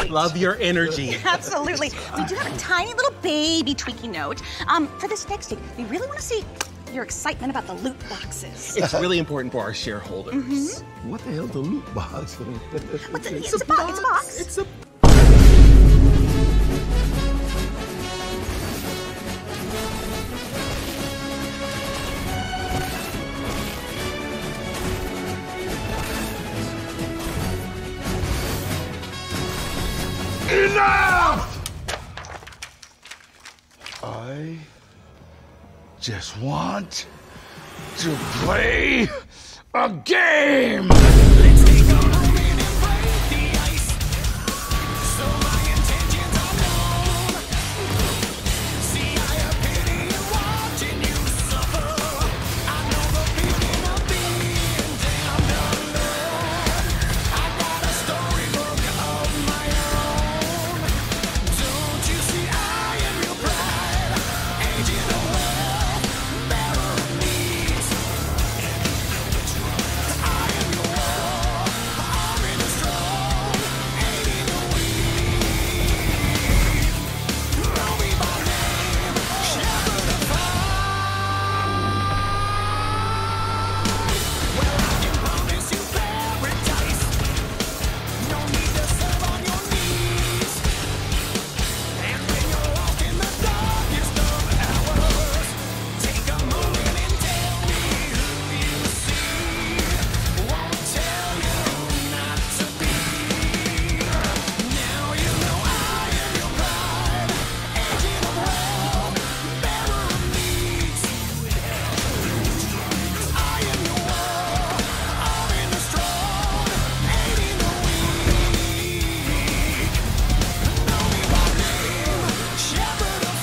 Love your energy. Absolutely. We do have a tiny little baby tweaky note. For this next week, we really want to see your excitement about the loot boxes. It's really important for our shareholders. Mm-hmm. What the hell, the loot box? It's a box. It's a... Enough! I just want to play a game! Let's take a moment and break the ice, so my intentions are known. See, I have pity in watching you suffer. I know the feeling of being damned alone. I got a storybook of my own. Don't you see I am your pride, agent of wealth, bearer of needs. I am your war, army the strong, aiding the weak. Know me by name, shepherd of well, I can promise you paradise. No need to serve on your knees. And when you're walking the darkest of hours, take a moment and tell me who you see. Won't tell you not to be. Now you know I am your pride, agent of wealth, bearer of needs. I am your war, army the strong, aiding the weak. Know me by name, shepherd of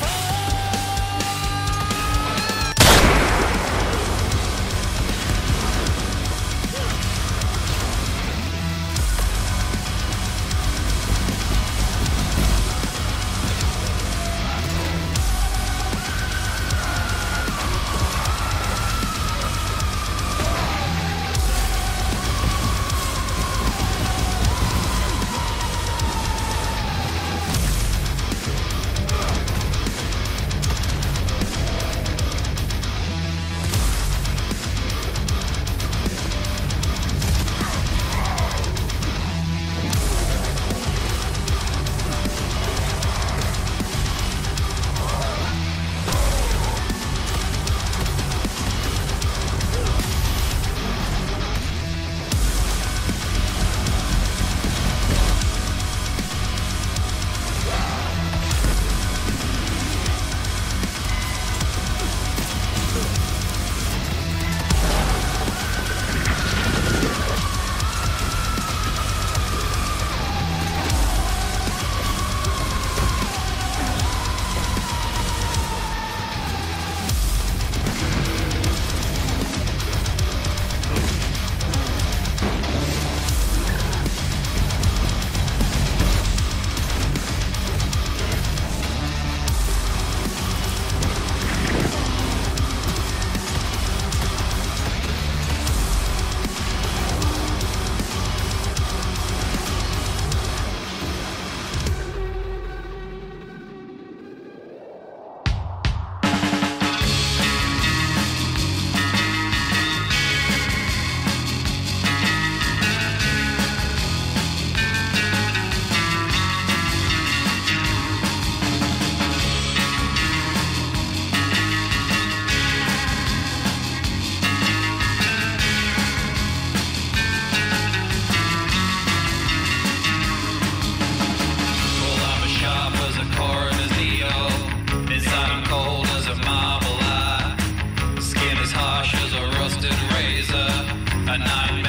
well, I'm as sharp as a coroner's needle. Inside I'm cold as a marble eye. Skin as harsh as a rusted razor. A knife